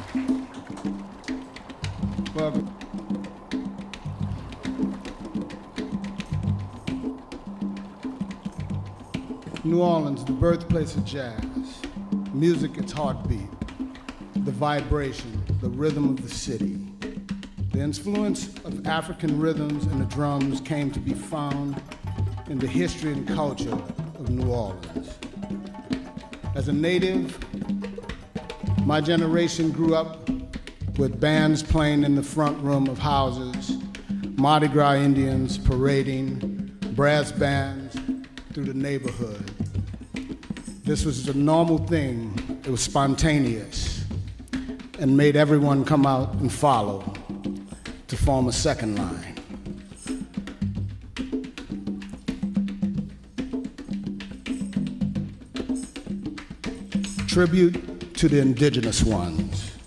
Well, New Orleans, the birthplace of jazz, music, its heartbeat, the vibration, the rhythm of the city. The influence of African rhythms and the drums came to be found in the history and culture of New Orleans. As a native, my generation grew up with bands playing in the front room of houses, Mardi Gras Indians parading, brass bands through the neighborhood. This was a normal thing. It was spontaneous and made everyone come out and follow to form a second line. Tribute to the indigenous ones.